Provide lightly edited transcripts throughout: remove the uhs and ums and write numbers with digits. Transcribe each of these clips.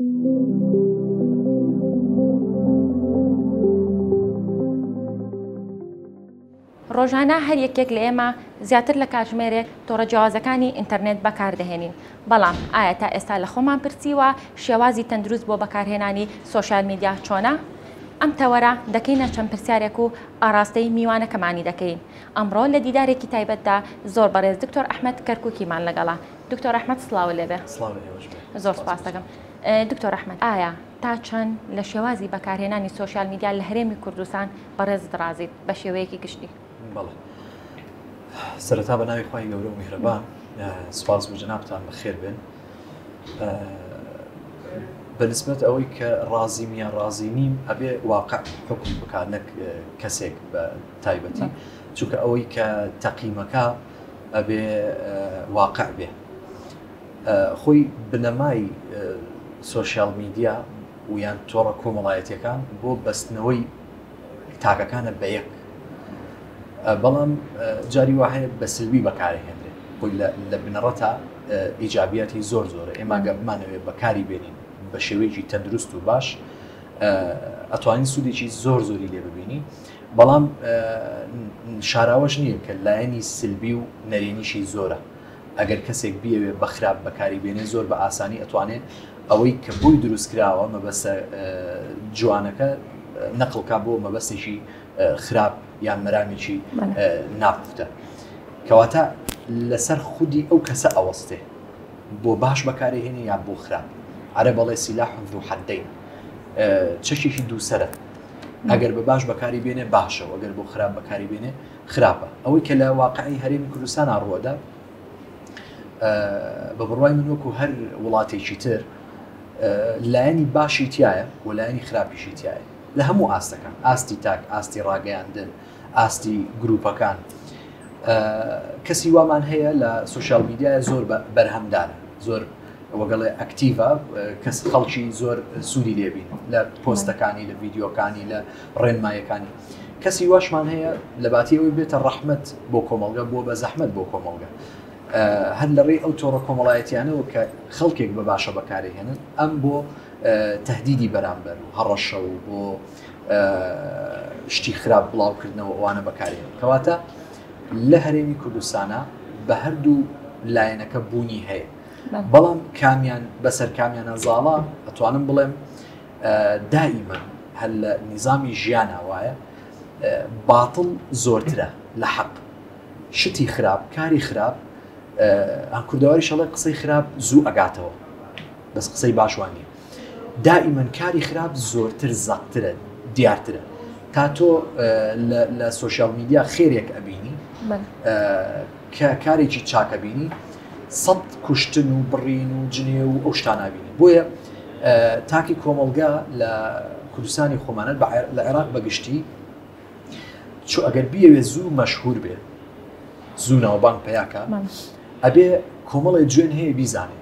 ڕۆژانە هەر یەکێک لە ئێمە زیاتر لە کاتژمێرێک تۆڕە جیاوازەکانی ئینتەرنێت بەکاردەهێنین. بەڵام ئایا تا ئێستا لە خۆمان پرسیوە شێوازی تەندروست بۆ بەکارهێنانی سۆشیال میدیا چۆنە؟ ئەم تەوەرە دەکەینە چەند پرسیارێک و ئاراستەی میوانەکەمانی دەکەین. ئەمڕۆ لە دیدارێکی تایبەتدا زۆر بەڕێز دکتۆر ئەحمەد کەرکووکیمان لەگەڵا. دکتۆر ئەحمەد سڵاو لێبێ. زۆر سپاس دەکەم. دکتۆر ئەحمەد، ئایا تا چەند لە شێوازی بەکارهێنانی سۆشیال میدیا لە هەرێمی کوردستان بەڕێز درازیت بە شێوەیەکی گشتی؟ بەڵێ، سەرەتا بە ناوی خوای گەورە و میهرەبان سوپاس بۆ جەنابتان بەخێر بێن. بەنسبەت ئەوەی کە ڕازیم یان ڕازی نیم ئەبێ واقع حکم بکات نەک کەسێک بە تایبەتی، چونکە ئەوەی کە تەقیمەکە ئەبێ واقع بێ. خۆی بنەمای سۆشیال میدیا و یان تۆڕە کۆمەڵایەتیەکان بۆ بەستنەوەی تاکەکانە بە یەک، بەڵام جاری وا هەیە بە سلبی بەکارهێنرێت. بۆی لە بنەڕەتە ئیجابیەتی زۆر زۆرە. ئێمە ئەگەر بمانەوێت بەکاری بێنین بە شێوەیەکی تەندروست و باش، ئەتوانین سوودێکی زۆر زۆری لێ ببینی. بەڵام شاراوەش نییە کە لایەنی سلبی و نەرێنیشی زۆرە. ئەگەر کەسێک بیەوێ بە خراپ بەکاری بێنێ زۆر بە ئاسانی ئەتوانێت ئەوەی کە بۆی دروست کراوە مەبەستە جوانەکە نەقڵکا بۆ مەبەستێکی خراپ یان مەرامێکی ناپختە، کەواتە لەسەر خودی ئەو کەسە ئەوەستێ بۆ باش بەکارهێنێ یان بۆ خراپ. عەرە بەڵێ سیلاح ذو حەدەین، چەشێکی دووسەرە. ئەگەر بە باش بەکاری بێنێ باشە، ئەگەر بۆ خراپ بەکاری بێنێ خراپە. ئەوەی کە لە واقعی هەرێمی کوردستان ڕووەدا بە بڕوای من وەکو هەر وڵاتێکی تر لایەنی باشی تایە و لایەنی خراپیشی تایە لە هەموو ئاستەکان، ئاستی تاک، ئاستی ڕاگەیاندن، ئاستی گروپەکان. کەسی وامان هەیە لە سۆشیال میدیایە زۆر بەرهەمدارە، زۆر وەگەڵێ ئەکتیڤە، کەس خەڵکی زۆر سوودی لێبین لە پۆستەکانی، لە ڤیدیۆکانی، لە ڕێنمایەکانی. کەسی واشمان هەیە لە باتی ئەوی بێتە ڕەحمەت بۆ کۆمەڵگە، بۆ بە زەحمەت بۆ کۆمەڵگە. هەر لەڕێی ئەو تۆڕە کۆمەڵایەتیانەوە کە خەڵکێک بە باشە بەکارهێنن، ئەم بۆ تەهدیدی بەرامبەر و هەڕەشە و بۆ شتی خراپ بڵاوکردنەوە ئەوانە بەکارهێنن. کەواتە لە هەرێمی کوردستانە بە هەردوو لایەنەکە بوونی هەیە، بەڵام کامیان بەسەر کامیانە زاڵە ئەتوانم بڵێم دائیمەن هەر لە نیزامی ژیانە وایە باتڵ زۆرترە لە حەق. شتی خراپ، کاری خراپ، کوردەواری شەڵێ قسەی خراپ زوو ئەگاتەوە، بەس قسەی باشوانیە. دائیمەن کاری خراپ زۆرتر زەقترە، دیارترە. تا تۆ لە سۆشیال میدیا خێرێک ئەبینی کە کارێکی چاکە بینی، سەد کوشتن و بڕین و جنێ و ئەو شتان نابینی. بۆیە تاکی کۆمەڵگا لە کوردستانی خۆمانەت لە عێراق بەگشتی چۆ ئەگەر بیەوێ زوو مەشهور بێ، زوو ناوبانگ پەیاکە، ئەبێ کۆمەڵێ جوێن هەیە بیزانێ،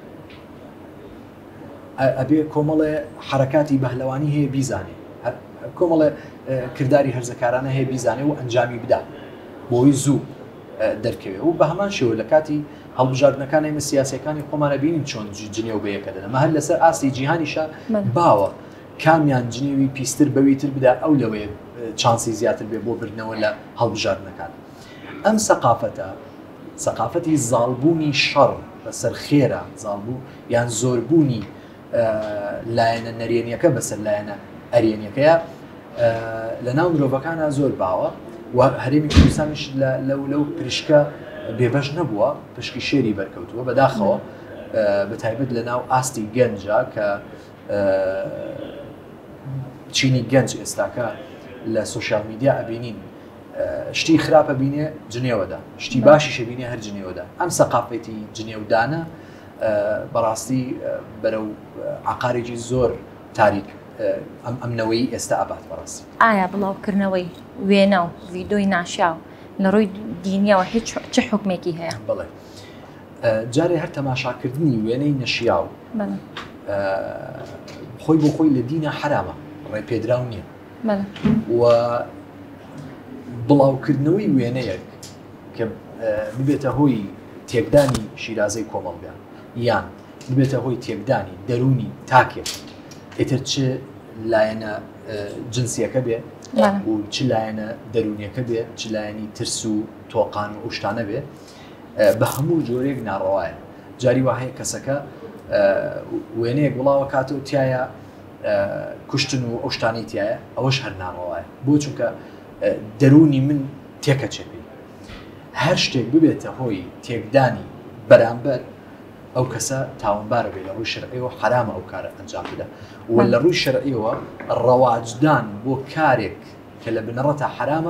ئەبێ کۆمەڵێ حرەکاتی بەهلەوانی هەیە بیزانێ، کۆمەڵێ کردداری هەرزەکارانە هەیە بیزانێ و ئەنجامی بدا بۆی زوو دەرکەوێ. و بە هەمان شێوە لە کاتی هەڵبژاردنەکان ئێمە سیاسەکانی خۆمانە بینین چۆن جنێ و بەیەکە دەن. ئەمە هەر لەسەر ئاستی جیهانیشە باوە کامیان جنێوی پیستر بەویتر بدا، ئەو لەوەیە چانسی زیاتر بێ بۆ بردنەوە لە هەڵبژاردنەکان. ئەم سەقافەتی زاڵبوونی شەڕ بەسەر خێرە، زاڵبوو یان زۆربوونی لایەنە نەرێنیەکە بەسەر لایەنە ئەرێنیەکەیە لە ناو مرۆڤەکانە زۆر باوە و هەرێمی کوردستانیش لەو پرشکە بێبەش نەبووە، پشکی شێری بەرکەوتووە بەداخەوە، بە تایبەت لە ناو ئاستی گەنجە کە چینی گەنج ئێستاکە لە سۆشیال میدیا ئەبینین شتی خراپە بینێ جنێوەدا، شتی باشیشە بینێ هەر جنێوەدا. ئەم سەقافەتی جنێودانە بەڕاستی بەرەو عقارێکی زۆر تاریک ئەمنەوەی ئێستا ئابات بەڕاستی. ئایا بڵاوکردنەوەی وێنە و ڤیدۆی ناشاو لە ڕووی دینیەوە هیچ چه حکمێکی هەیە؟ بڵێ، جارێ هەر تەماشاکردنی وێنەی نەشیاو خۆی بۆ خۆی لە دینە حرامە، ڕێپێدراو نییە. و بڵاوکردنەوەی وێنەیەک کە ببێتە هۆی تێکدانی شیرازەی کۆمەڵگا یان ببێتە هۆی تێکدانی دەرونی تاکێک ئێتر چ لایەنە جنسیەکە بێ و چ لایەنە دەرونیەکە بێ چ لایەنی ترس و تۆقان و شتانە بێ بە هەموو جۆرێک ناڕەوایە جاری وهەیە کەسەکە وێنەیەک وڵاوە کاتەوە تایە کوشتن و ئەو شتانی تایە ئەوەش هەر ناڕەوایە بۆ چونکە دەرونی من تێکە چێپی هەر شتێک ببێتە هۆی تێکدانی بەرامبەر ئەو کەسە تاوانبارە بێت لە ڕووی شەرعیەوە حرامە ئەو کارە ئەنجام بدە و لە ڕووی شەرعیەوە ڕەواجدان بۆ کارێک کە لە بنەڕەتە حرامە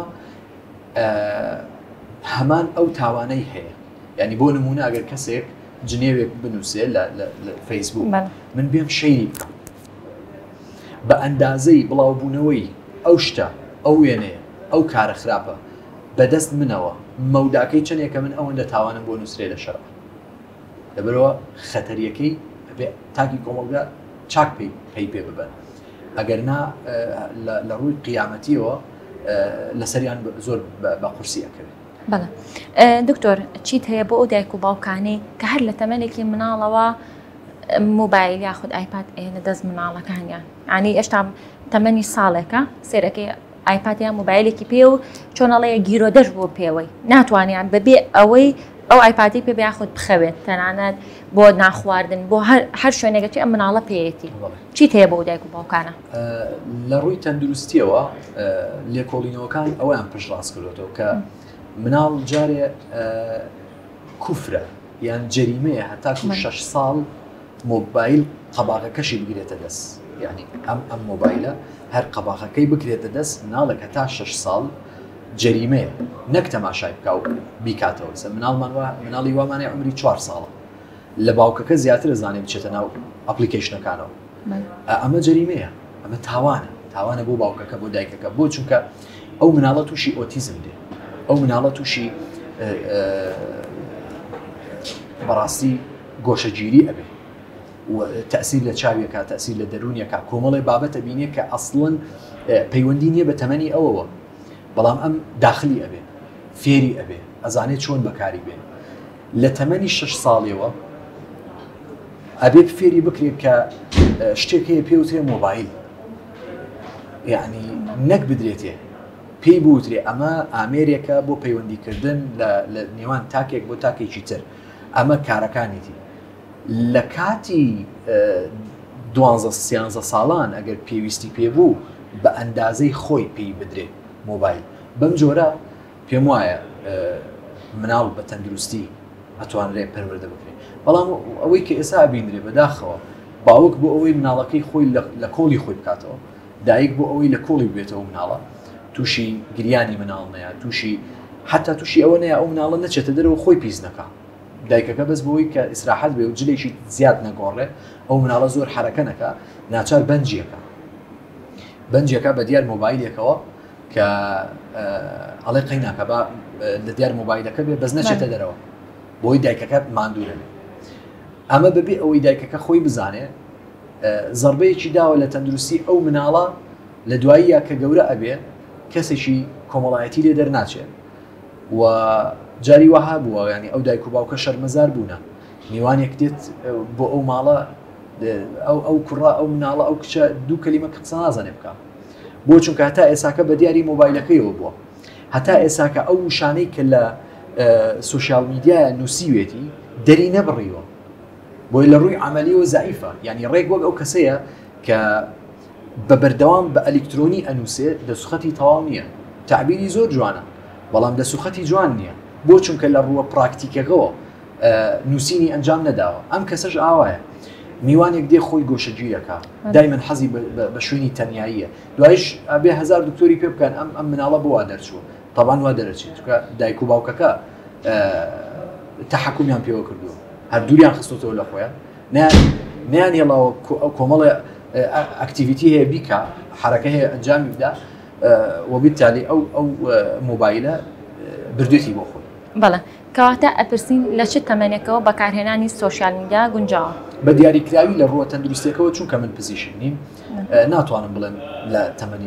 هەمان ئەو تاوانەی هەیە یعنی بۆ نمونە ئەگەر کەسێک جنێوێک بنووسێ لە فەیسبوک من بێم شەیری بکەم بە ئەندازەی بڵاوبوونەوەی ئەو شتە ئەو وێنەیە ئەو کارە خراپە بەدەست منەوە مەوداکەی چەندێکە من ئەوەندە تاوانم بۆ نووسرێ لە شەرع لەبەرەوە خەتەریەکەی تاکی کۆمەڵگا چاک پێی پێ ببەن ئەگەر نا لە ڕووی قیامەتیەوە لەسەریان زۆر بە قورسی ئەکەوێت. بەڵێ دکتۆر چیت هەیە بۆ ئەو دایک و باوکانی کە هەر لە تەمەنێکی مناڵەوە موبایل یاخود ئایپاد ئێنە دەست مناڵەکانیان ینی ئێشتا تەمەنی ساڵێکە سێرەکەی ئایپادیان موبایلێکی پێ و چۆنەڵەیە گیرۆدەش بۆ پێوەی ناتوانیان بەبێ ئەوەی ئەو ئایپادی پێ یاخود بخەوێت تەنانەت بۆ ناخواردن بۆ هەر شوێنێکەتی ئەم مناڵە پێیەتی چیت هەیە بۆ دایک و باوکانە لە ڕووی تەندروستیەوە لێکۆڵینەوەکان ئەویان پشت ڕاست کردوەوە کە مناڵ جارێ کوفرە یان جەریمەیە هەتاکو 6 ساڵ مۆبایل قەباغەکەشی بگرێتە دەست یعنی ئەم مۆبایلە هەر قەباغەکەی بکرێتە دەست مناڵێک هەتا 6 ساڵ جەریمەیە نەک تەماشای بکە و بیکاتەوە سە مناڵی وامانەیە عمری 4 ساڵە لە باوکەکە زیاتر زانێ بچێتە ناو ئەپلیکیشنەکانەوە ئەمە جەریمەیە ئەمە تاوانە بۆ باوکەکە بۆ دایکەکە بۆ چونکە ئەو مناڵە تووشی ئۆتیزم دێ ئەو مناڵە تووشی بەڕاستی گۆشەگیری ئەبێ تەسیر لە چاویەکە تەسیر لە دەرونیەکە کۆمەڵی بابەتە بینێ کە ئەسڵەن پەیوەندی نییە بە تەمەنی ئەوەوە بەڵام ئەم داخلی ئەبێ فێری ئەبێ ئەزانێت چۆن بەکاری بێن لە تەمەنی 6 ساڵیەوە ئەبێ فێری بکرێت کە شتێک هەیە پێوترێ مۆبایل یعنی نەک بدرێتێ پێی بوترێ ئەمە ئامێرێکە بۆ پەیوەندیکردن لە نێوان تاکێک بۆ تاکێکی تر ئەمە کارەکانیتی لە کاتی 12 ساڵان ئەگەر پێویستی پێبوو بە ئەندازەی خۆی پێی بدرێت مۆبایل بەم جۆرە پێم وایە مناڵ بە تەندروستی ئەتوانرێ پەروەردە بکرێت بەڵام ئەوەی کە ئێستا بینرێ بەداخەوە باوک بۆ ئەوەی مناڵەکەی خۆی لە کۆڵی خۆی بکاتەوە دایک بۆ ئەوەی لە کۆڵی بێتەوە مناڵە تووشی گریانی مناڵ نەیە تووشی حتا تووشی ئەوە نەیە ئەو مناڵە نەچێتە دەرەوە خۆی پیس نەکە دایکەکە بەس بۆی کە ئیسراحەت بێ و جلێکی زیاد نەگۆڕێ ئەو مناڵە زۆر حرەکە نەکە ناچار بەنجیەکە بە دیار مۆبایلێکەوە کە ئەڵێ قەیناکە بە لە دیار مۆبایلەکە بێ بەس نەچێتە دەرەوە بۆی دایکەکە ماندوورە بێ ئەمە بەبێ ئەوەی دایکەکە خۆی بزانێ زەربەیەکی داوە لە تەندروستی ئەو مناڵە لە دواییە کە گەورە ئەبێ کەسێکی کۆمەڵایەتی لێ دەرناچێت و جاری وەها بووە ینی ئەو دایک و باوکە شەرمەزار بوونە میوانێک دێت بۆ ئەو ماڵە ئەو کوڕا ئەو مناڵە ئەو کچە دوو کەلیمە قسە نازانێ بکە بۆ چونکە هەتا ئێساکە بە دیاری مۆبایلەکەیەوە بووە هەتا ئێساکە ئەو شانەی کە لە سوشیال میدیایە نووسیوێتی دەری نەبڕیوە بۆی لە ڕووی عملیەوە زعیفە ینی ڕێک وەک ئەو کەسەیە کە بە بەردەوام بە ئەلکترۆنی ئەنووسێت دەسوخەتی تەواو نییە تعبیری زۆر جوانە بەڵام دەسوخەتی جوان نییە بۆ چونکە لە ڕووە پراکتیکەکەەوە نووسینی ئەنجام نەداوە ئەم کەسەش ئاوایە میوانێک دێ خۆی گۆشەگیرەکە دایمەن حەزی بە شوێنی تەنیاییە دوایش ئەبێ 1000 دکتۆری پێ بکەن ئەم مناڵە بۆ وا دەرچوو تەبان وا دەرەچێت چونکە دایک و باوکەکە تەحەکومیان پێوە کردووە هەردووریان خستۆتەوە لە خۆیان نیان هێڵاوە کۆمەڵی ئەکتیڤیتی هەیە بیکە حرەکە هەیە ئەنجامی بدا وەبیتالی ئەو مۆبایلە بردوێتی بۆ خۆی بەڵێ کەواتە ئەپرسین لە چ تەمەنێکەوە بەکارهێنانی سۆشیال میدیا گونجاوە بە دیاریکراوی لە ڕووە تەندروستێکەوە چونکە من پزیشک نیم ناتوانم بڵێن لە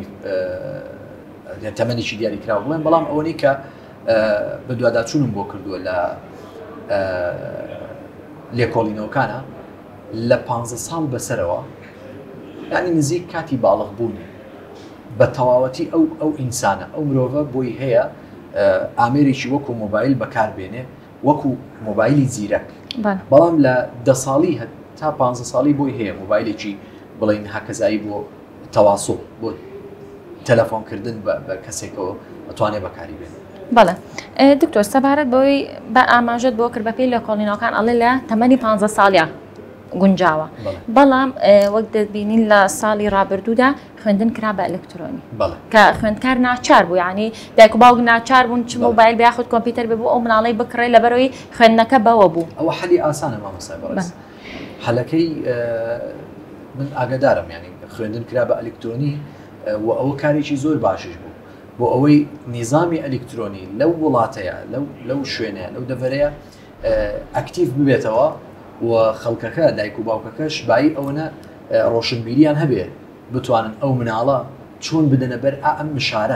تەمەنیی دیاریکراوە بڵێن بەڵام ئەوەی کە بە دوواداچوونم بۆ کردووە لە لێکۆڵینەوەکانە لە 15 ساڵ بەسەرەوە ینی نزیک کاتی باڵغ بوونی بە تەواوەتی ئەو ئینسانە ئەو مرۆڤە بۆی هەیە ئامێرێکی وەکو مۆبایل بەکاربێنێ وەکو مۆبایلی زیرەک بەڵام لە 10 ساڵی تا 15 ساڵی بۆی هەیە مۆبایلێکی بڵین هەکەزایی بۆ تەواصل بۆ تەلەفۆنکردن بە کەسێکەوە ئەتوانێت بەکاری بێن. بەڵێ دکتۆر سەبارەت بۆی بە ئاماژەت بۆ کرد بەپێی لە کۆڵینەوەکان ئەڵێ لە تەمەنی 15 ساڵیا گونجاوە بەڵام وەک دەبینین لە ساڵی ڕابردوودا خوێندن کرا بە ئەلکترۆنی کە خوێندکار ناچار بوو ینی دایک و باوک ناچار بوون چ مۆبایل بیاخود کۆمپیوتەر ببوو ئەو مناڵی بکڕێ لەبەرەوەی خوێندنەکە بەوە بوو. ئەوە حەلی ئاسانە مامۆستا بەڕێز حەلەکەی من ئاگادارم ینی خوێندن کرا بە ئەلکترۆنی و ئەوە کارێکی زۆر باشش بوو بۆ ئەوەی نیزامی ئەلکترۆنی لەو وڵاتەیە لەو شوێنەیە لەو دەڤەرەیە ئەکتیڤ ببێتەوە و خەڵکەکە دایک و باوکەکەش بای ئەوەنە ڕۆشنبیریان هەبێ بتوانن ئەو مناڵە چۆن بدەنە بەر ئەم مشارە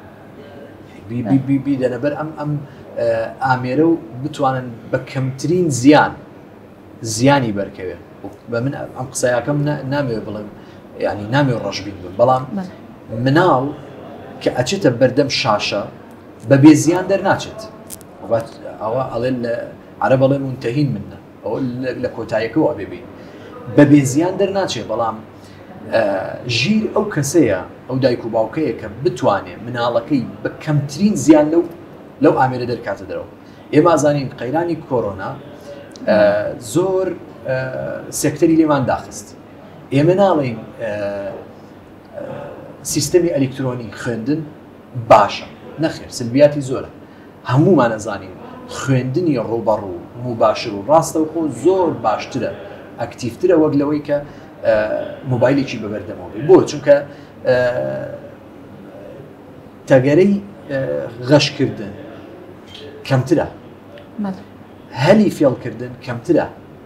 بیدەنە بەر ئەم ئامێرە و بتوانن بە کەمترین زیانی بەرکەوێت بە من ئەم قسەیەکەم نامەوێت بڵێم ینی نامەوێت ڕەشبین بن بەڵام مناڵ کە ئەچێتە بەردەم شاشە بە بێزیان دەرناچێت ئەوە ئەڵێن لە عەرەب ئەڵێن منتەهین منە ئەوە لە کۆتاییەکەەوە بێبین بە بێزیان دەرناچێت بەڵام ژیر ئەو کەسەیە ئەو دایک و باوکەیە کە بتوانێت مناڵەکەی بە کەمترین زیان لەو ئامێرە دەرکاتە دەرەوە. ئێمە ئازانین قەیرانی کۆرۆنا زۆر سێکتەری لێمان داخست ئێمە ناڵێن سیستەمی ئەلکترۆنی خوێندن باشە نەخێر سلبیاتی زۆرە هەمومان ئەزانین خوێندنی ڕوبەڕوو مباشر و ڕاستەوخۆ زۆر باشترە ئەکتیڤترە وەک لەوەی کە مۆبایلێکی بەبەردەمەوە بۆ چونکە تەگەرەی غەشکردن کەمترە هەلی فێڵکردن کەمترە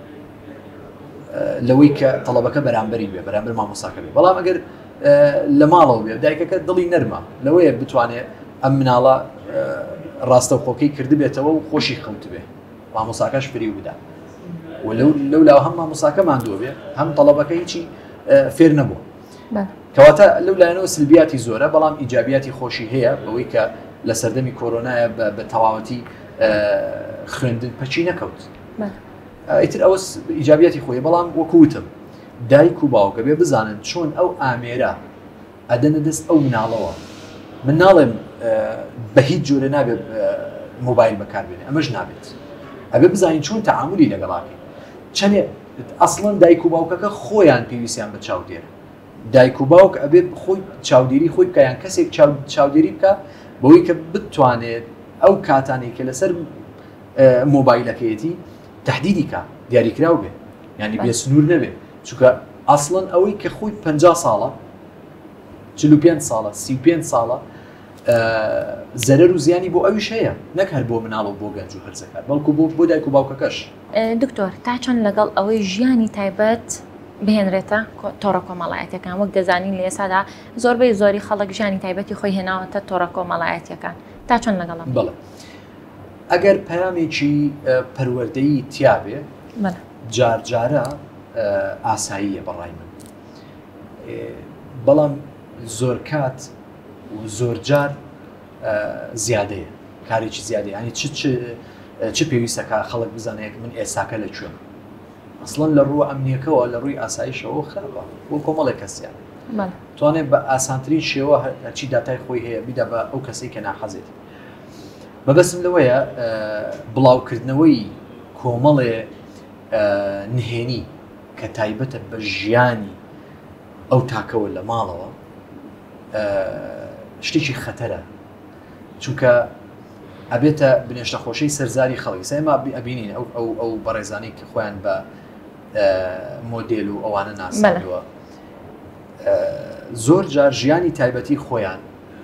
لەوەی کە تەڵەبەکە بەرامبەری بێ بەرامبەر مامۆستاکە بێ بەڵام ئەگەر لە ماڵەوە بێ دایکەکە دڵی نەرمە لەوەیە بتوانێت ئەم مناڵە ڕاستەوخۆکەی کرد بێتەوە و خۆشی خەوت بێ مامۆستاکەش فری بدا و لەولاوە هەم مامۆستاکە ماندووە بێ هەم تەڵەبەکە هیچی فێر نەبووە کەواتە لەو لایەنەوە سلبیاتی زۆرە بەڵام ئیجابیاتی خۆشی هەیە بەوەی کە لە سەردەمی کۆرۆنایە بە تەواوەتی خوێندن پەچی نەکەوت ئیتر ئەوە ئیجابیاتی خۆی بەڵام وەکوتم دایک و باوکە بێ بزانن چۆن ئەو ئامێرە ئەدەنە دەست ئەو مناڵەوە من ناڵێم بە هیچ جۆرە نابێت مۆبایل بەکاربێنێ ئەمەش نابێت ئەبێ بزانین چۆن تەعاملی لەگەڵاکەین چەندێ ئەسڵەن دایک و باوکەکە خۆیان پێویستیان بە چاودێرە دایک و باوک ئەبێ خۆی چاودێری خۆی بکەیان کەسێک چاودێری بکە بەوەی کە بتوانێت ئەو کاتانێک کە لەسەر مۆبایلەکەیەتی تهدیدی کە دیاریکراو بێ ینی بێ سنوور نەبێ چونکە ئەسڵەن ئەوەی کە خۆی 50 ساڵە 45 ساڵە 35 ساڵە زەرەر و زیانی بۆ ئەویش هەیە نەک هەر بۆ مناڵ و بۆ گەنج و هەرزەکات بەڵکو بۆ دایک و باوکەکەش. دکتۆر تا چۆن لەگەڵ ئەوەی ژیانی تایبەت بهێنرێتە تۆڕە کۆمەڵایەتەکان وەک دەزانین لە ئێسادا زۆربەی زۆری خەڵک ژیانی تایبەتی خۆی هێناوەتە تۆڕە کۆمەڵایەتیەکان تا چۆن لەگەڵم بڵێ ئەگەر پەیامێکی پەروەردەیی تیابێ جارجارە ئاساییە بەڕای من بەڵام زۆر کات و زۆر جار زیادەیە کارێکی زیادەیە ینی چ پێویستەکە خەڵک بزانەیە من ئێساکە لەکوێم ئەسڵەن لە ڕووە ئەمنیەکەەوە لە ڕووی ئاسایشەوە خراپە بۆ کۆمەڵێک کەسیان توانێت بە ئاسانترین شێوە هەرچی داتای خۆی هەیە بیدا بە ئەو کەسەی کە ناحەزێت بەبەسم لەوەیە بڵاوکردنەوەی کۆمەڵێ نهێنی کە تایبەتە بە ژیانی ئەو تاکەوە لە ماڵەوە شتێکی خەتەرە چونکە ئەبێتە بنێشتە خۆشەی سەرزاری خەڵکی سایما ئەبینین ئەو بەڕێزانی کە خۆیان بە مۆدێل و ئەوانە ناساوە زۆر جار ژیانی تایبەتی خۆیان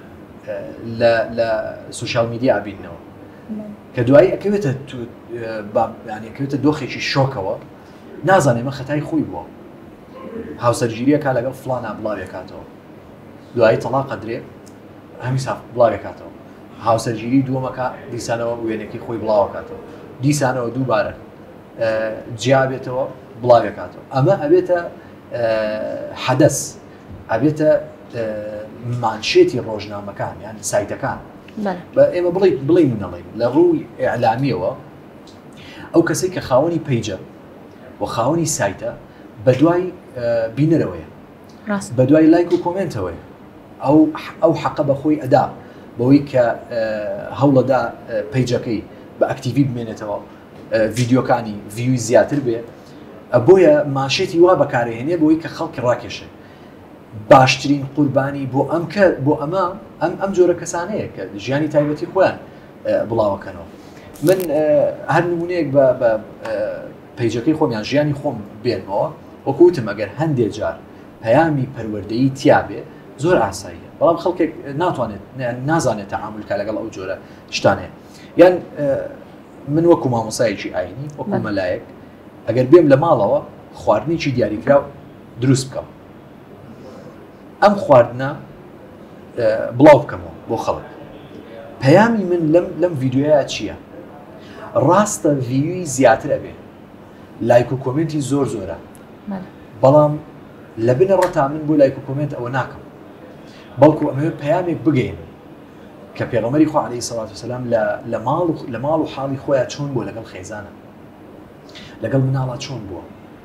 لە سوشال میدیا ئابینەوە کە دوایی ئەکەوێتە دۆخێکی شۆکەوە نازانێ مە خەتای خۆی بووە هاوسەرگیریەکە لەگەڵ فڵانە بڵاوێکاتەوە دوایی تەلاق قەدرێ هەمی ساف بڵاوێکاتەوە هاوسەرگیری دووەمەکە دیسانەوە وێنێکی خۆی بڵاوکاتەوە دیسانەوە دووبارە جیابێتەوە بڵاوێکاتەوە ئەمە ئەبێتە حەدەس ئەبێتە مانشێتی ڕۆژنامەکان یان سایتەکان ئێمە بڵێ منەڵێ لە ڕووی ئیعلامیەوە ئەو کەسێک کە خاوەنی پەیجە و خاوەنی سایتە بە دوای بینەرەوەیە بە دوای لایک و کۆمنتەوەی ئەو حەقە بە خۆی ئەدا بەوەی کە هەوڵەدا پەیجەکەی بە ئەکتیڤی بمێنێتەوە ڤیددیۆکانی ڤیوی زیاتر بێ بۆیە ماشێتی وا بەکارهێنێ بۆی کە خەڵکی ڕاکێشێ باشترین قوربانی بۆ ئەمە ئەم جۆرە کەسانەیە کە ژیانی تایبەتی خۆیان بڵاوەکەنەوە من هەر نمونەیەک بە پەیجەکەی خۆمیان ژیانی خۆم بێنمەوە وەکوتم ئەگەر هەندێک جار پەیامی پەروەردەیی تیابێ زۆر ئاساییە بەڵام خەڵکێک ناتوانێت نازانێت تەعاملکە لەگەڵ ئەو جۆرە شتانەیە یان من وەکو مامۆسایەکی ئاینی وەکو مەلایەک ئەگەر بێم لە ماڵەوە خواردنێکی دیاریکراو دروست بکەم ئەم خواردنە بڵاو بکەمەوە بۆ خەڵک پەیامی من لەم ڤیددیۆیە چییە؟ ڕاستە ڤیوی زیاتر ئەبێ لایک و کۆمنتی زۆر زۆرە بەڵام لە بنە ڕەتا من بۆ لایک و کۆمنت ئەوە ناکەم بەڵکو ئەمەوێت پەیامێک بگەین کە پێغەمبەری خوا عەلەیهی سەڵات وسەلام لە ماڵ و حاڵی خۆیان چۆن بووە لەگەڵ خێزانە لەگەڵ مناڵات چۆن بووە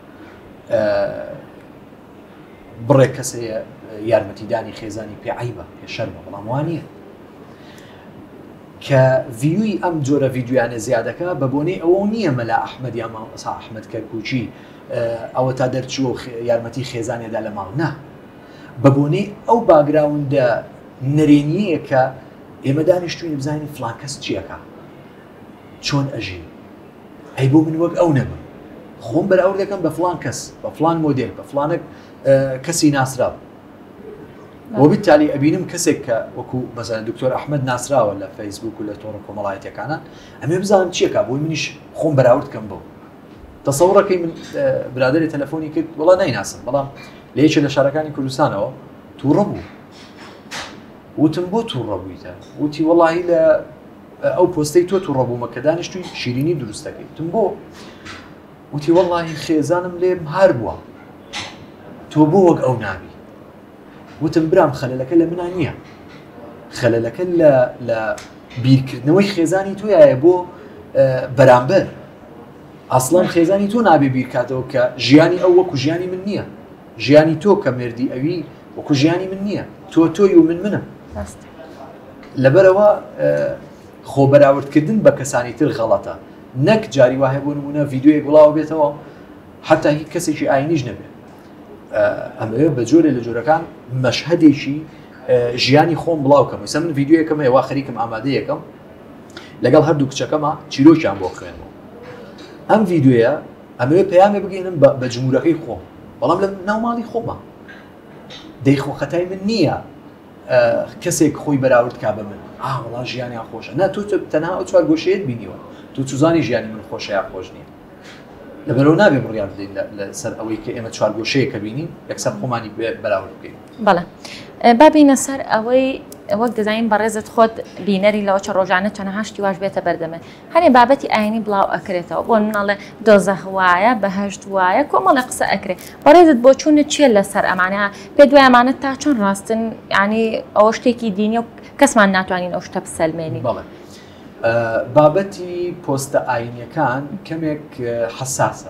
بڕێک کەسەیە یارمەتیدانی خێزانی پێ عیبە پێ شەرمە بەڵام وانە کە ڤیوی ئەم جۆرە ڤیددیویانە زیادەکە بە بۆنەی ئەوە نییە مەلا ئەحمەد یا مامۆستا ئەحمەد کەرکوچی ئەوە تا دەرچووە یارمەتی خێزانێدا لە ماڵ نا بە بۆنەی ئەو باگراوندە نەرێنیەیە کە ئێمە دانیشتوین بزانین فڵان کەس چیەکە چۆن ئەژین ئەی بۆ من وەک ئەو نەبم خۆم بەراورد دەکەم بە فڵان کەس بە فڵان مۆدێل بە فڵانە کەسی ناسراوە بۆ بالتالی ئەبینم کەسێک کە وەکو مەسەلەن دکتۆر ئەحمەد ناسراوە لە فەیسبوک و لە تۆڕە کۆمەڵایەتیەکانە ئەمێ بزانم چیەکە بۆی منیش خۆم بەراورد کەم بۆ تەسەوڕەکەی من برادەری تەلەفۆنی کرد وڵا نایناسم بەڵام لە یەکێ لە شارەکانی کوردستانەوە تووڕە بوو وتم بۆ تووڕە بوویتە وتی وەڵاهی لە ئەو پۆستەی تۆ تووڕەبوومە کە دانیشتووی شیرینی دروستەکەی وتم بۆ وتی وەڵاهی خێزانم لێم هەر بووە تۆ بۆ وەک ئەو نابی وتم برام خەلەلەکە لە منان نییە خەلەلەکە لە بیرکردنەوەی خێزانی تۆیە بۆ بەرامبەر ئەسڵان خێزانی تۆ نابێ بیرکاتەوە کە ژیانی ئەو وەکو ژیانی من نییە ژیانی تۆ کە مردی ئەوی وەکو ژیانی من نییە تۆی و منم لەبەرەوە خۆ بەراوردکردن بە کەسانی تر غەڵەتە نەک جاری وایە بۆ نمونە ڤیددیۆیەک بڵاو بێتەوە حتا هیچ کەسێکی ئاینیش نەبێت ئەمەوێ بە جۆرێ لە جۆرەکان مەشهەدێکی ژیانی خۆم بڵاوکەم وسە من ڤیددیۆیەکەم هێوا خەریکم ئامادەیەکەم لەگەڵ هەردوو کچەکەمە چیرۆکیان بۆ خوێنەوە ئەم ڤیددیۆیە ئەمەوێ پەیامێ بگەێنم بە جمهورەکەی خۆم بەڵام لە ناوماڵی خۆمە دەیخۆ خەتای من نییە کەسێک خۆی بەراورد کا بە من وڵا ژیانیان خۆشە نە تۆ تەنها ئەو چوار گۆشەیەت بینیوە تۆ چوزانی ژیانی من خۆشە یا خۆش نییە لەبەرەوە نابێ بڕیار بدەین لەسەر ئەوەی کە ئێمە چوار گۆشەیە کە بینین یەکسەر خۆمانی بەراورد بکەین بەڵێ بابینە سەر ئەوەی وەک دەزانین بەڕێزت خۆت بینەری لەوە چە ڕۆژانە چەنە هەشتی واش بێتە بەردەمە هەنێ بابەتی ئاینی بڵاو ئەکرێتەوە بۆ مناڵێ دۆزەخ وایە بەهەشت وایە کۆمەڵی قسە ئەکرێت بەڕێزت بۆ چوونت چیە لەسەر ئەمانە پێ دوای ئەمانەت تا چۆن ڕاستن ینی ئەوە شتێکی دینی و کەسمان ناتوانین ئەو شتە بسەلمێنی بابەتی پۆستە ئاینیەکان کەمێک حساسە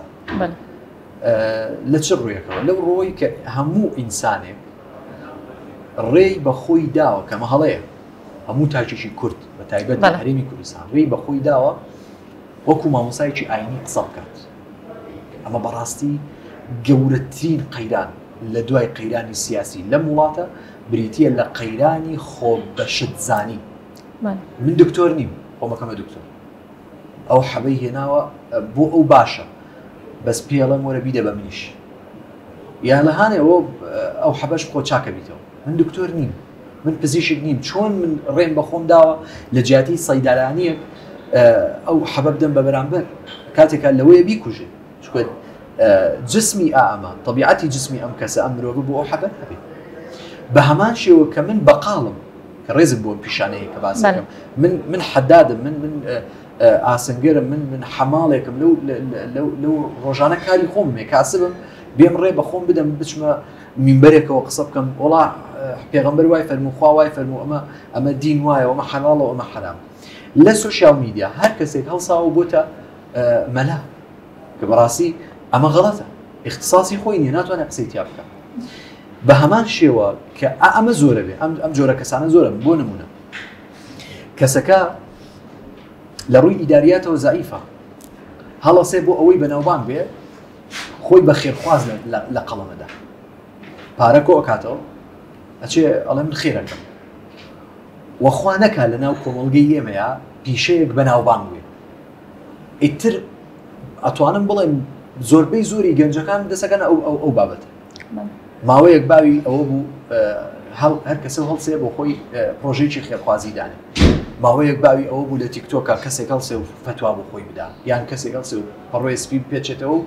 لە چ ڕوویەکەوە لەو ڕۆی کە هەموو ئینسانێک ڕێی بە خۆی داوە کە مەهەڵەیە هەموو تاجێکی کورد بە تایبەت لە هەرێمی کوردستان ڕێی بە خۆی داوە وەکو مامۆسایەکی ئاینی قسە بکات ئەمە بەڕاستی گەورەترین قەیران لە دوای قەیرانی سیاسی لەم وڵاتە بریتیە لە قەیرانی خۆ بەشتزانی من دکتۆر نیم خۆمەکەمە دکتۆر ئەو حەبەی هێناوە بۆ ئەو باشە بەس پێڵەم وەرە بیدە بە منیش یا لە هاانێەوە ئەو حەبەش خۆ چاکە بیتەوە من دکتۆر نیم من پزیشک نیم چۆن من ڕێم بە خۆم داوە لە جیاتی سەیدارانیەک ئەو حەبە بدەم بە بەرامبەر کاتێکا لەوەیە بیکوژێ چکە جسمی ئەمە طبیعەتی جسمی ئەم کەسە ئەم مرۆڤ بۆ ئەو حەبەر هەبێت بە هەمان شێوە کە من بەقاڵم کە ڕێزم بۆ پیشانەیە کە باسەکەم من حەدادم من ئاسنگەرم من حەماڵێکم لەو ڕۆژانە کاری خۆم کاسبم بێم ڕێ بە خۆم بدەم بچمە مینبەرێکەوە قسە بکەم وڵا پێغەمبەر وای فەرموو خوا وای فەرموو ئەمە دین وایە ئەمە حەڵاڵە ئەمە حەرام لە سوشیال میدیا هەر کەسێک هەڵساوە بۆتە مەلا کە بەڕاستی ئەمە غەڵەتە اختصاصی خۆی نیە ناتوانێت قسەی تیا بکە بە هەمان شێوە کە ئەمە زۆرە بێ ئەم جۆرە کەسانە زۆرە بۆ نمونە کەسەکە لە ڕووی ئیداریاتەوە زعیفە هەڵەسێ بۆ ئەوەی بەناوبان بێ خۆی بە خێرخواز لە قەڵەمەدا پارە کۆ ئەکاتەوە ئەچێ ئەڵێ من خێرەکەم وەخوا نەکا لە ناو کۆمەڵگەی ئێمەیە پیشەیەک بەناوبان بێ ئیتر ئەتوانم بڵێم زۆربەی زۆری گەنجەکان دەسەکەن ئەو بابەتە ماوەیەک باوی ئەوە بوو هەر کەسە هەڵسێ بۆ خۆی پرۆژێکی خێرخوازی دانێ ماوەیەک باوی ئەوە بوو لە تیکتۆکە کەسێک هەڵسێ و فتوا بۆ خۆی بدا یان کەسێک هەڵسێ و پەڕۆی سپی پێچێتەوە و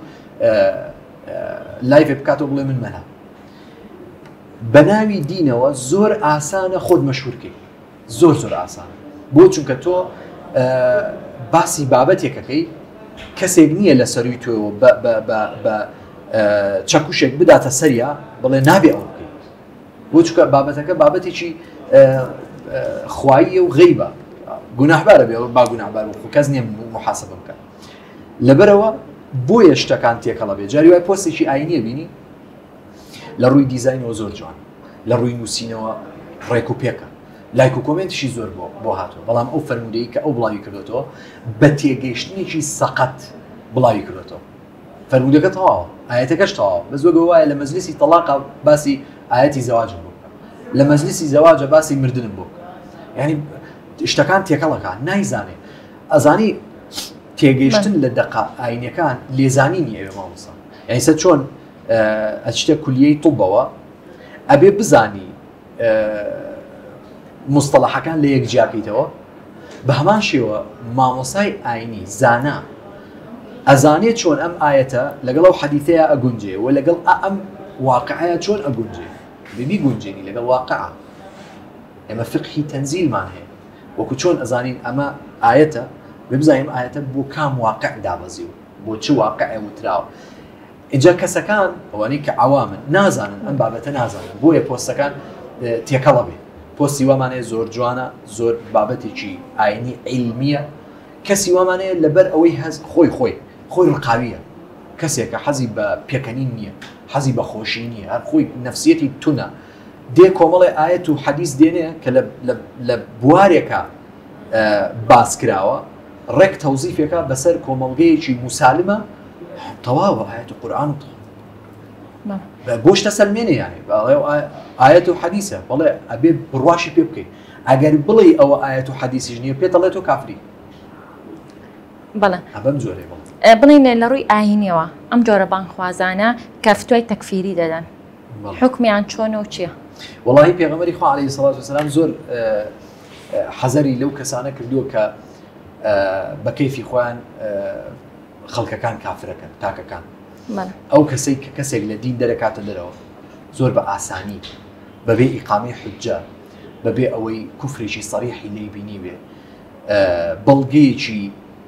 لایڤ بکاتەوە بڵێ من مەلا بە ناوی دینەوە زۆر ئاسانە خۆت مەشهورکەی زۆر ئاسانە بۆ چونکە تۆ باسی بابەتێکەکەی کەسێک نییە لە سەروی تۆەوە بە چەکوشێک بداتە سەریا بڵێ نابێ ئەو بکەیت بۆ چونکە بابەتەکە بابەتێکی خواییە و غەیبە گوناحبارە بێ با گوناحبار و کەس نییە محاسبە بکە لەبەرەوە بۆیە شتەکان تێکەڵە بێ جاری وای پۆستێکی ئاینیە بینی لە ڕووی دیزاینەوە زۆر جوان لە ڕووی نووسینەوە ڕێک و پێکە لایک و کۆمنتشی زۆر بۆ هاتووە بەڵام ئەو فەرمودەیە کە ئەو بڵاوی کردوێتەوە بە تێگەیشتنێکی سەقەت بڵاوی کردوێتەوە فەرمودەکە تەواوە ئاەتەکەش تەواوە بە زۆر وایە لە مەجلیسی تەلاق باسی ئاەتی زەواجم بوو لە مەجلیسی زەواجە باسی مردنم بوو یعنی شتەکان تێکەڵەکە نایزانێ ئەزانی تێگەیشتن لە دەقا ئاینەکان لێزانی نییە ئێوە مامۆستا یعنی سە چۆن ئەچتە کولیەی توبەوە ئەبێ بزانی مستەڵەحەکان لە یەکجیاکەیتەوە بە هەمان شێوە مامۆسای ئاینی زانا ئەزانێت چۆن ئەم ئاەتە لەگەڵ ئەو حەدیثەیە ئەگونجێ و لەگەڵ ئەم واقعەیە چۆن ئەگونجێ ببی گونجێنی لەگەڵ واقعە ئێمە فقهی تەنزیلمان هەیە وەکو چۆن ئەزانین ئەمە ئاەتە ببزانیم ئاەتە بۆ کام واقع دابەزی و بۆ چ واقعە وتراوە اینجا کەسەکان ئەوانەی کە عوامن نازانن ئەم بابەتە نازانن بۆیە پۆستەکان تێکەڵە بێ پۆستی وامانەیە زۆر جوانە زۆر بابەتێکی ئاینی عیلمیە کەسی وامانەیە لەبەر ئەوەی هەز خۆی ڕقاویە کەسێکە حەزی بە پێکەنین نییە حەزی بە خۆشی نییە هەر خۆی نەفسیەتی تونە دێ کۆمەڵی ئاەت و حەدیث دێنێ کە لە بوارێکە باس کراوە ڕێک تەوزیفێکە بەسەر کۆمەڵگەیەکی موسالمە تەواوە ئاەت و قورئان بۆشتە سەلمێنێ یانی ئاەت و حەدیثە بەڵێ ئەبێ بڕواشی پێ بکەیت ئەگەر بڵێ ئەوە ئاەت و حەدیثیش نییە پێت دەڵێت تۆ کافری بەڵێ ئەبەم جۆرێ بڵێنێ لە ڕووی ئاینیەوە ئەم جۆرە بانخوازانە کە فتوای تەکفیری دەدەن حکمیان چۆنە و چییە؟ وەڵاهی پێغەمبەری خوا عەلەیهی سەڵات وسەلام زۆر حەزەری لەو کەسانە کردووە کە بە کەیفی خۆیان خەڵکەکان کافرەکەن تاکەکان ئەو کەسێک لە دین دەرەکاتە دەرەوە زۆر بە ئاسانی بەبێ ئیقامی حوجە بەبێ ئەوەی کوفرێکی سەریحی لێی بینی بێ بەڵگەیەکی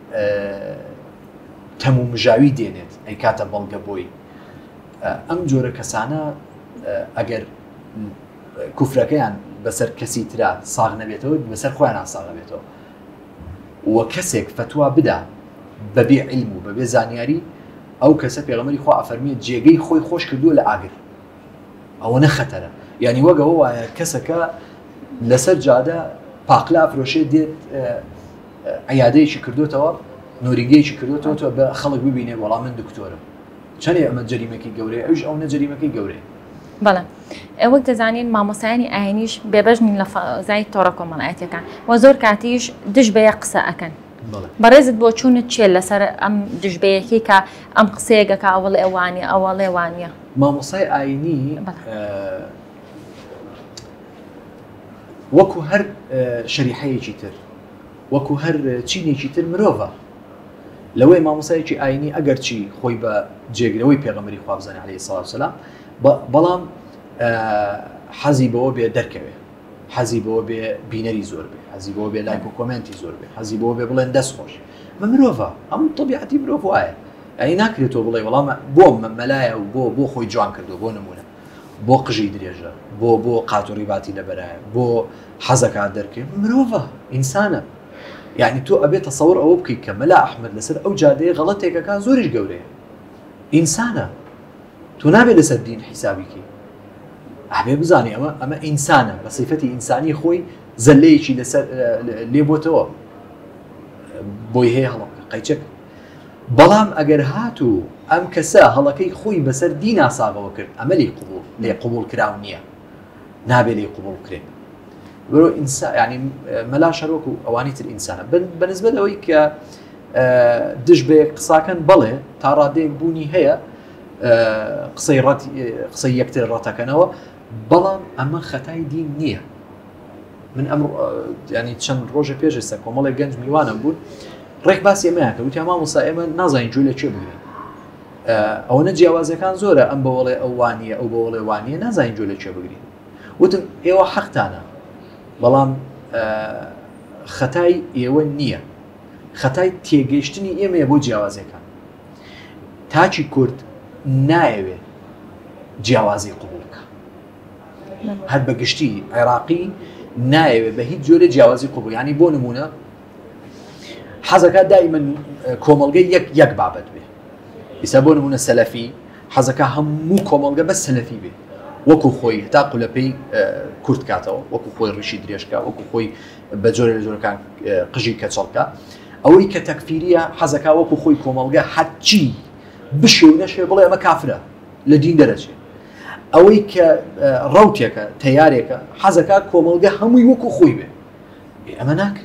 تەموو مژاوی دێنێت ئەی کاتە بەڵگە بۆی ئەم جۆرە کەسانە ئەگەر کوفرەکەیان بەسەر کەسی ترا ساغ نەبێتەوە بەسەر خۆیان ساغ نەبێتەوە وە کەسێک فتوا بدا بەبێ علم و بەبێ زانیاری ئەو کەسە پێغەمبەری خوا ئەفەرمێت جێگەی خۆی خۆش کردووە لە ئاگر ئەوە نەخەتەرە یعنی وەگەوە وایە کەسەکە لەسەر جادە پاقلا ئەفرۆشێ دێت عیادەیەکی کردوتەوە نۆریگەیەکی کردوتەوە تۆ بە خەڵک ببینێ وەڵام من دکتۆرم چەندێ ئەمە جەریمەکی گەورەیە ئەوش ئەو نەجەریمەکەی گەورەیە بەڵێ وەک دەزانین مامۆسایانی ئاینیش بێبەژنین لە فەزای تۆڕە کۆمەڵایەتیەکان و زۆر کاتیش دژبەیە قسە ئەکەن بەڕێزت بۆ چوونت چێ لەسەر ئەم دژبەیەکی کە ئەم قسەیەکە ئەوڵێ ئەوانە ئەوڵێ وانە مامۆسای ئاینی وەکو هەر شەریحەیەکی تر وەکو هەر چینێکی تر مرۆڤە لەوەی مامۆسایەکی ئاینی ئەگەر چی خۆی بە جێگرەوەی پێغەمبەری خوا بزانێ عەلەیهی سەڵات وسەلام بەڵام حەزی بەوە بێ دەرکەوێ حەزی بۆ بێ بینەری زۆر بێ، حەزی بۆ بێ لایک و کۆمنتی زۆر بێ، حەزی بۆ بێ بڵێن دەست خۆش. مە مرۆڤە، هەموو تەبیعەتی مرۆڤ وایە. یعنی ناکرێتەوە بڵێ وەڵام بۆ مەلایە و بۆ خۆی جوان کردو، بۆ نمونە بۆ قژی درێژە، بۆ قاتوڕی باتی لەبەرایە، بۆ حەزەکات دەرکێ، مرۆڤە، ئینسانە. یعنی تۆ ئەبێت تەسەوڕ ئەوە بکەیت کە مەلا ئەحمەد لەسەر ئەو جادەیە غەڵەتێکەکە زۆریش گەورەیە. ئینسانە. تۆ نابێت لەسەر دین حیسابیکەی. ئەبێ بزانێ ئەمە ئینسانە بە سیفەتی ئینسانی خۆی زەلەیەکی لەسەر لێبۆتەوە بۆی هەیە هەڵەکە قەیچەک. بەڵام ئەگەر هاتوو ئەم کەسە هەڵەکەی خۆی بەسەر دین ئاساغەوە کرد، ئەمە لێ قبول کراو نییە، نابێت لێ قبول کرێت. بەرۆ ینی مەلا شەرۆکو ئەوانی تر ئینسانە بەنسبەت ئەوەی کە دش بێ قساکەن بەڵێ تا ڕادەیەک بوونی هەیە قسەی یەکتر ڕەتەکەنەوە، بەڵام ئەمە خەتای دین نییە. من ئەم ینی چەند ڕۆژە پێشستا کۆمەڵێک گەنج میوانم بوون ڕێک باسی ئێمەیەکە وتی مامۆستا ئێمە نازانین جوێ لە چێ بگرین، ئەوەنە جیاوازەکان زۆرە، ئەم بەوەڵێ ئەو وانیە ئەو بەوەڵێ وانیە نازانین جوێ لە چێ بگرین. وتم ئێوە حەقتانە، بەڵام خەتای ئێوە نییە، خەتای تێگەیشتنی ئێمەیە بۆ جیاوازەکان. تاچی کورد نایەوێت جیاوازی قبولکە، هەر بە گشتی عێراقی نایەوێت بە هیچ جۆرە جیاوازی قبول. ینی بۆ نمونە حەزەکە دائیمەن کۆمەڵگەی یەک بابەت بێ. ئیسا بۆ نمونە سەلەفی حەزەکە هەموو کۆمەڵگە بە سەلەفی بێ، وەکو خۆی هەتا قولەپەی کورد کاتەوە، وەکو خۆی ڕیشی درێژکە، وەکو خۆی بە جۆرە لە جۆرەکان قژی کەچەڵکە. ئەوەی کە تەکفیریە حەزەکە وەکو خۆی کۆمەڵگە هەرچی بشێ نەشێ بڵێ ئەمە کافرە لە دین دەرەچێت. ئەوەی کە ڕەوتێکە تەیارێکە حەزەکە کۆمەڵگە هەمووی وەکو خۆی بێ، ئەمە ناکرێت.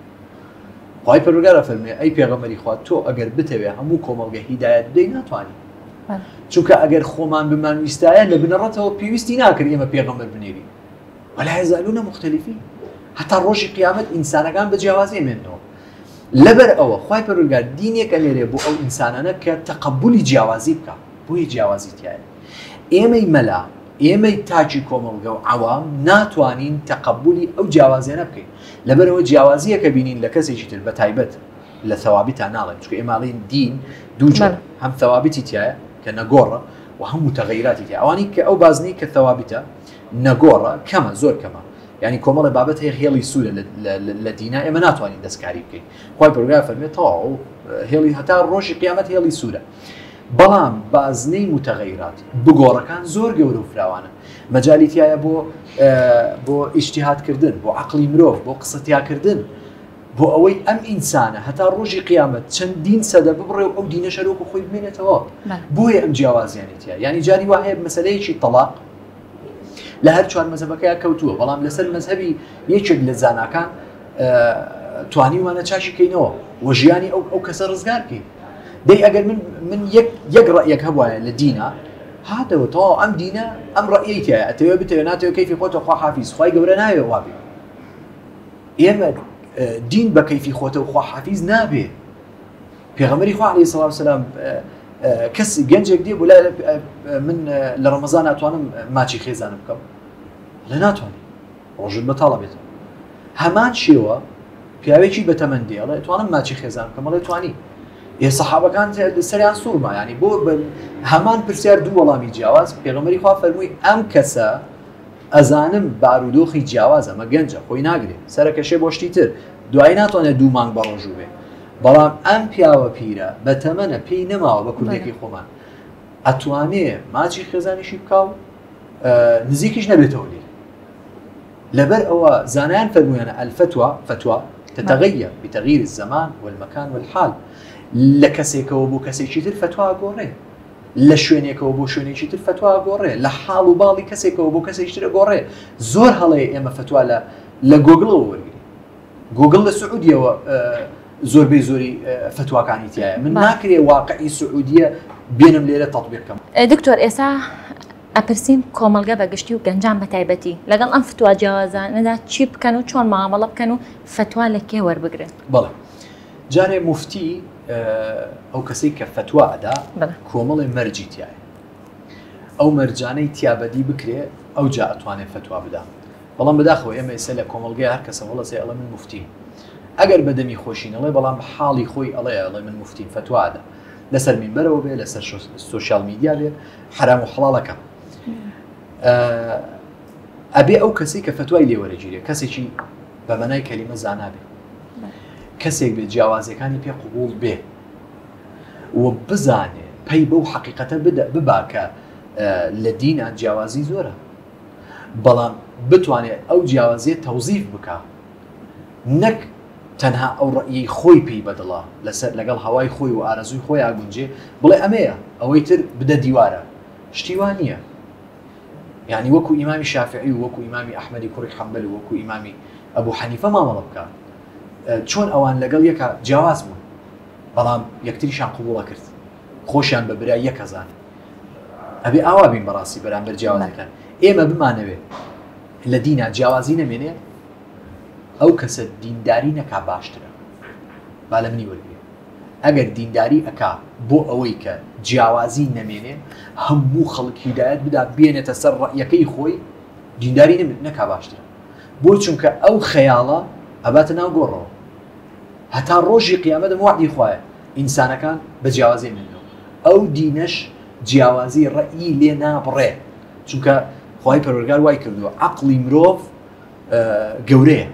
خی پەروەردگار فەرمێ ئەی پێغەمبەری خوا تۆ ئەگەر بتەوێ هەموو کۆمەڵگە هیدایەت بدەی ناتوانانی، چونکە ئەگەر خۆمان بمانویستایە لە بنەڕەتەوە پێویستی ناکرد ئێمە پێغەمبەر بنێری ولا یەزالونە مختەلیفین، هەتا ڕۆژی قیامەت ئینسانەکان بە جیاوازی ئەمێنەوە. لەبەر ئەوە خی پەروەردگار دینێک ئەنێرێ بۆ ئەو ئینسانانە کە تەقەبولی جیاوازی بکە، بۆیە جیاوازی تایە. ئێمەی مەلا ئێمەی تاجی کۆمەڵگە و عەوام ناتوانین تەقەبولی ئەو جیاوازیانە بکەین. لەبەرەوە جیاوازیە کە بینین لە کەسێکی تر بە تایبەت لە ثەوابیتان ناڵێن، چونکە ئێماڵین دین دووجۆر، هەم ثەوابیتی تایە کە نەگۆڕە و هەم متەغەیراتی تایە. ئەوانی کە ئەو بازنەی کە ثەوابیتە نەگۆڕە کەمە، زۆر کەمە. یعنی کۆمەڵی بابەت هەیە هێڵی سوورە لە دینا ئێمە ناتوانین دەستکاری بکەین. خی پەروەردگار فەرمێت تەواو هێڵی هەتا ڕۆژی قیامەت هێڵی سوورە. بەڵام بازنەی متەغەیرات بگۆڕەکان زۆر گەورە و فراوانە، مەجالی تایە بۆ ئیجتیهادکردن، بۆ عەقڵی مرۆڤ، بۆ قسەتیاکردن، بۆ ئەوەی ئەم ئینسانە هەتا ڕۆژی قیامەت چەندین سەدە ببڕێ و ئەو دینە شەرۆک و خۆی بمێنێتەوە. بۆیە ئەم جیاوازیانێتە. ینی جاری وا هەیە مەسەلەیەکی تەلاق لە هەر چوار مەزهەبەکەیان کەوتووە، بەڵام لەسەر مەزهەبی یەکێک لە زاناکان توانی وانە چاشی کەینەوە و ژیانی ئەو کەسە ڕزگار بکەین. دەی ئەگەر من یەک ڕەیەک هەبوایە لە دینە هاتەوە تەواو ئەم دینە ئەم ڕەیەی تایە ئەتەوێ بتەوێ ناتەوێ کەیفی خۆتە خوا حافیز، خوای گەورە ناوێ وابێ. ئێمە دین بە کەیفی خۆتە و خوا حافیز نابێ. پێغەمبەری خوا عەلەیهی سەڵات وسەلام کەس گەنجێک دێ بۆ من لە ڕەمەزان ناتوانم ماچی خێزانم بکەم، لە ناتوانێت ڕۆژت بەتاڵە بێتەوە. هەمان شێوە پیاوێکی بەتەمەن دێڵێ توانم ماچی خێزان بکەم، بەڵێ توانی. سەحابەکان سەریان سوورما، ینی بۆ هەمان پرسیار دوو وەڵامی جیاواز. پێغەمبەری خوا فەرمووی ئەم کەسە ئەزانم بارودۆخی جیاواز ئەمە گەنجە خۆی ناگرێت، سەرەکەشێ بۆ شتی تر دوای ناتوانێت دوو مانگ بە ڕۆژوو بێ. بەڵام ئەم پیاوە پیرە بەتەمەنە پێی نەماوە بە کوردێکی خۆمان ئەتوانێ ماچی خێزانیشی بکاو نزیکیش نەبێتەوە لێ. لەبەر ئەوە زانایان فەرموویانە ئەلفتوە فتوى تتغير بتغيير الزمان والمكان والحال. لە کەسێکەوە بۆ کەسێکی تر فتووا گۆڕێ، لە شوێنێکەوە بۆ شوێنێکی تر فتووا گۆڕێ، لە حاڵ و باڵی کەسێکەوە بۆ کەسێکی تر گۆڕێ. زۆر هەڵەیە ئێمە فتووا لە گۆگڵەوە وەرگین. گۆگڵ لە سعودیەوە زۆربەی زۆری فتواکانی تایە. من ناکرێ واقعی سعودیە بێنم لێرە تەطبیق بکەم. دکتۆر ئێستا ئەپرسین کۆمەڵگە بەگشتی و گەنجان بە تایبەتی لەگەڵ ئەم فتوا جیاوازانەدا چی بکەن و چۆن مامەڵە بکەن و فتوا لە کێ وەربگرن؟ بەڵێ جارێ موفتی ئەو کەسەی کە فتوا ئەدا کۆمەڵی مەرجی تایە، ئەو مەرجانەی تیابەدی بکرێ ئەو جا ئەتوانێت فتوا بدە. بەڵام بەداخەوە ئێمە ئێستا لە کۆمەڵگەی هەر کەسە وڵە سێ ئەڵێ من موفتیم ئەگەر بەدەمی خۆشینەڵێ بەڵام حاڵی خۆی ئەڵێ من موفتیم فتوادا لەسەر مینبەرەوە بێ لەسەر سوشیال میدیا بێ حرام و حەڵاڵەکە ئەبێ ئەو کەسی کە فتوای لێوەرەگیرێ کەسێکی بە مەنای کەلیمە زانا بێ کەسێک بێت جیاوازەکانی پێ قبول بێ و بزانێ پەی بەو حەقیقەتە ببا کە لە دینە جیاوازی زۆرە بەڵام بتوانێت ئەو جیاوازیە تەوزیف بکە نەک تەنها ئەو ڕەئی خۆی پێی بەدڵە لەسەر لەگەڵ هەوای خۆی و ئارەزوی خۆی ئاگونجێ بڵێ ئەمەیە ئەوەی تر بدە دیوارە شتیوان نییە یعنی وەکو ئیمامی شافعی و وەکو ئیمامی ئەحمەدی کوڕی حەنبەل و وەکو ئیمامی ئەبوو حەنیفە مامەڵە بکە چۆن ئەوان لەگەڵ یەکە جیاواز بوون بەڵام یەکتریشان قبوڵە کرد خۆشیان بە برای یەکەزان ئەبێ ئاوا بین بەڕاستی بەرامبەر جیاوازەکان ئێمە بمانەوێت لە دینە جیاوازی نەمێنێ ئەو کەسە دینداری نەکا باشترە با لە منی وەرگێ ئەگەر دینداری ئەکا بۆ ئەوەی کە جیاوازی نەمێنێ هەموو خەڵک هیدایەت بدا بێنێتە سەر ڕەیەکەی خۆی دینداری نەکا باشترە بۆ چونکە ئەو خەیاڵە ئەباتە ناو گۆڕەوە هەتا ڕۆژی قیامەت وعدی خوایە ئینسانەکان بە جیاوازی مێنەوە ئەو دینەش جیاوازی ڕەئی لێ نابڕێ چونکە خوای پەروەردگار وای کردووە عەقڵی مرۆڤ گەورەیە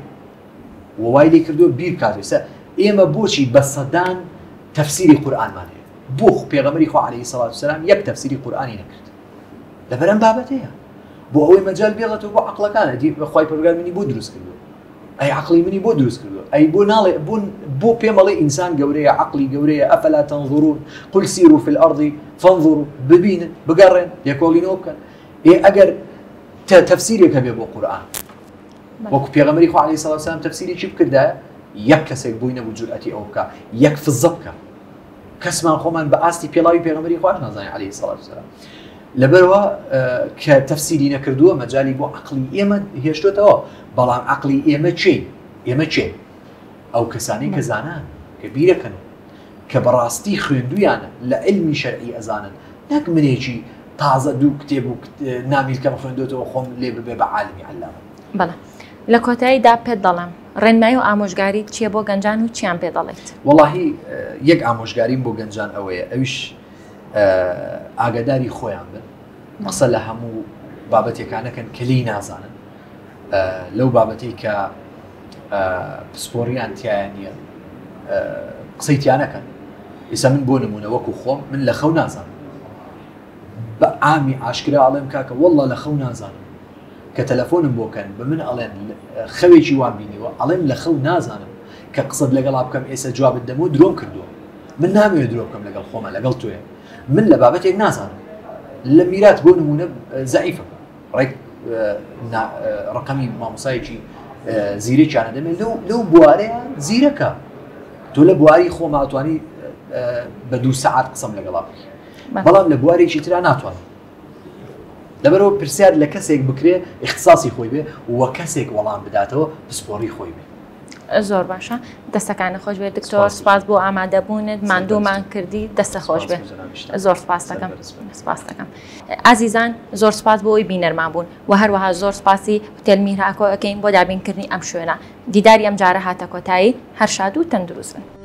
وای لێ کردووە بیر کاتێسە ئێمە بۆچی بە سەدان تەفسیری قورئانمان هەیە بۆ پێغەمبەری خوا عەلەیهی سەڵات وسەلام یەک تەفسیری قورئانی نەکرد لەبەرەم بابەتەیە بۆ ئەوەی مەجال بێڵێتەوە بۆ عەقڵەکانە دی بەخوای پەروەردگار منی بۆ دروست کردووە ئەی عەقڵی منی بۆ دروست کردووە ئەی بۆ ناڵێ بۆ پێمەڵێ ئینسان گەورەیە عەقڵی گەورەیە ئەفەلا تەنظورون قل سیروا فی الأرض فانظروا ببینن بگەڕێن لێکۆڵینەوە بکەن ئەگەر تەفسیرێک هەبێ بۆ قورئان وەکو پێغەمبەری خوا عەلەیهی سەڵات وسەلام تەفسیرێکی بکردایە یەک کەسێک بووی نەبوو جورئەتی ئەو بکە یەک فزە بکە کەسمان خۆمان بە ئاستی پێڵاوی پێغەمبەری خواش نازانێ عەلەیهی سەڵات وسەلام لەبەرەوە کە تەفسیری نەکردووە مەجالی بۆ عەقڵی ئێمە هێشتوێتەوە بەڵام عەقڵی ئێمە چێ ئەو کەسانەی کە زانان کە بیرەکەن کە بەڕاستی خوێندویانە لە علمی شەرعی ئەزانن نەک منێکی تازە دوو کتێب و نامیلکەم خوێندوێتەوە خۆم لێ ببێ بە عالمی عەلامە بەڵێ لە کۆتاییدا پێت دەڵێم ڕێنمایی و ئامۆژگاری چیە بۆ گەنجان و چیان پێ دەڵێت وەڵاهی یەک ئامۆژگاریم بۆ گەنجان ئەوەیە ئەویش ئاگاداری خۆیان بن قسە لە هەموو بابەتێکانەکەن کە لی نازانن لەو بابەتی کە پسپۆڕیان تیایە نییە قسەی تیانەکەن ئێستا من بۆ نمونە وەکو خۆم من لە خەو نازانم بە ئامی ئاشکرا ئەڵێم کاکە وەڵڵا لە خەو نازانم کە تەلەفۆنم بۆکەن بە من ئەڵێن خەوێکی وان بینیوە ئەڵێم لە خەو نازانم کە قسەت لەگەڵا بکەم ئێستا جوابت دەمەوە درۆم کردووە من نامەوێت درۆ بکەم لەگەڵ خۆمە لەگەڵ تۆیە من لە بابەتێک نازانم لە میرات بۆ نمونە زەعیفە ڕێک ڕقەمی مامۆسایەکی زیرێکیانە دەمێت لەو بوارەیە زیرەکە تۆ لە بواری خۆمە ئەتوانی بە 2 سەعات قسەم لەگەڵا بکەی بەڵام لە بوارێکی ترا ناتوانم لەبەرەوە پرسیار لە کەسێک بکرێ اختصاصی خۆی بێ وە کەسێک وەڵام بداتەوە پسپۆڕی خۆی بێ زۆر باشە دەستەکانە خۆش بێت دکتۆر سپاس بۆ ئامادەبوونت ماندوومان کردی دەستە خۆش بێت زۆر سپاس دەکەم ئازیزان زۆر سپاس بۆ ئەوی بینەرمان بوون و هەروەها زۆر سپاسی تێلمیر هاکۆ ئەەکەین بۆ دابینکردنی ئەم شوێنە دیداری ئەم جارە هاتە کۆتایی هەر شاد و تەندروست بن.